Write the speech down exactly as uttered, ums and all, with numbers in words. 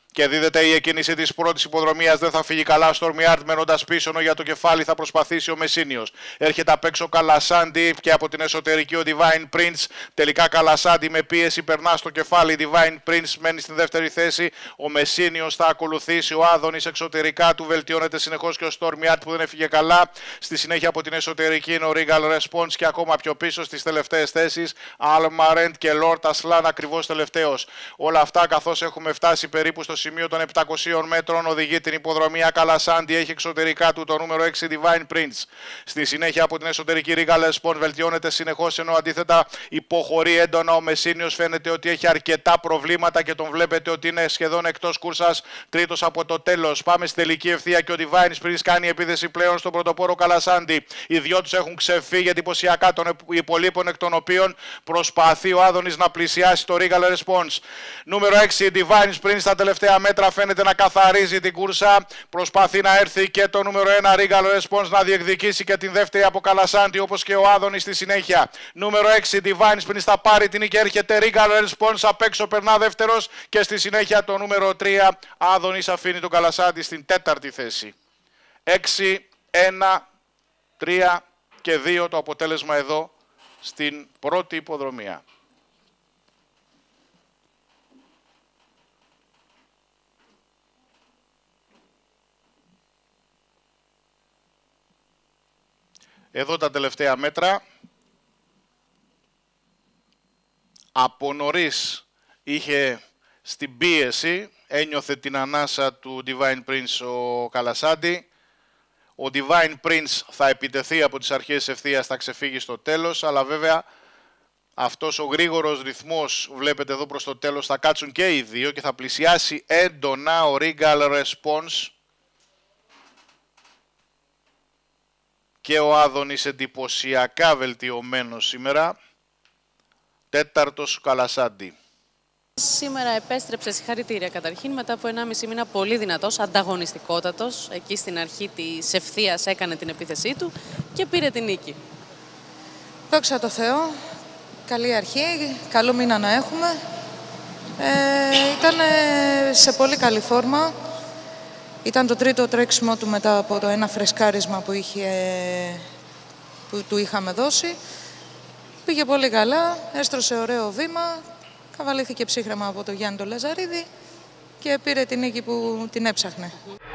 Και δίδεται η εκκίνηση της πρώτης υποδρομίας. Δεν θα φύγει καλά ο Stormy Art μένοντας πίσω, ενώ για το κεφάλι θα προσπαθήσει ο Μεσίνιος. Έρχεται απ' έξω Καλασάντι και από την εσωτερική ο Divine Prince. Τελικά Καλασάντι με πίεση περνά στο κεφάλι. Divine Prince μένει στην δεύτερη θέση. Ο Μεσίνιος θα ακολουθήσει. Ο Άδωνης εξωτερικά του βελτιώνεται συνεχώς και ο Stormy Art που δεν έφυγε καλά. Στη συνέχεια από την εσωτερική είναι ο Regal Response και ακόμα πιο πίσω στις τελευταίες θέσεις Almarent και Lord Aslan ακριβώς τελευταίος. Όλα αυτά καθώς έχουμε φτάσει περίπου στο σημείο των επτακοσίων μέτρων, οδηγεί την υποδρομία Καλασάντι, έχει εξωτερικά του το νούμερο έξι Divine Prince. Στη συνέχεια από την εσωτερική Regal Response βελτιώνεται συνεχώς, ενώ αντίθετα υποχωρεί έντονα ο Μεσίνιος. Φαίνεται ότι έχει αρκετά προβλήματα και τον βλέπετε ότι είναι σχεδόν εκτός κούρσας, τρίτος από το τέλος. Πάμε στη τελική ευθεία και ο Divine Prince κάνει επίθεση πλέον στον πρωτοπόρο Καλασάντι. Οι δυο τους έχουν ξεφύγει εντυπωσιακά των υπολείπων, εκ των οποίων προσπαθεί ο Άδωνης να πλησιάσει το Regal Response. Νούμερο έξι Divine Prince στα τελευταία μέτρα φαίνεται να καθαρίζει την κούρσα. Προσπαθεί να έρθει και το νούμερο ένα Regal Response να διεκδικήσει και την δεύτερη από Καλασάντι, όπως και ο Άδωνης στη συνέχεια. Νούμερο έξι Divine Prince θα πάρει την νίκη, έρχεται Regal Response απ' έξω, περνά δεύτερος και στη συνέχεια το νούμερο τρία Άδωνης αφήνει τον Καλασάντι στην τέταρτη θέση. έξι, ένα, τρία και δύο το αποτέλεσμα εδώ στην πρώτη υποδρομία. Εδώ τα τελευταία μέτρα. Από νωρίς είχε στην πίεση, ένιωθε την ανάσα του Divine Prince ο Καλασάντι. Ο Divine Prince θα επιτεθεί από τις αρχές ευθείας, θα ξεφύγει στο τέλος, αλλά βέβαια αυτός ο γρήγορος ρυθμός, βλέπετε εδώ προς το τέλος, θα κάτσουν και οι δύο και θα πλησιάσει έντονα ο Regal Response. Και ο Άδωνης εντυπωσιακά βελτιωμένος σήμερα. Τέταρτος Καλασάντι. Σήμερα επέστρεψε, συγχαρητήρια καταρχήν, μετά από ενάμιση μήνα πολύ δυνατός, ανταγωνιστικότατος. Εκεί στην αρχή της ευθείας έκανε την επίθεσή του και πήρε την νίκη. Δόξα τω Θεώ, καλή αρχή, καλό μήνα να έχουμε. Ε, ήταν σε πολύ καλή φόρμα. Ήταν το τρίτο τρέξιμο του μετά από το ένα φρεσκάρισμα που, είχε, που του είχαμε δώσει. Πήγε πολύ καλά, έστρωσε ωραίο βήμα, καβαλήθηκε ψύχρεμα από τον Γιάννη τον Λαζαρίδη και πήρε την νίκη που την έψαχνε.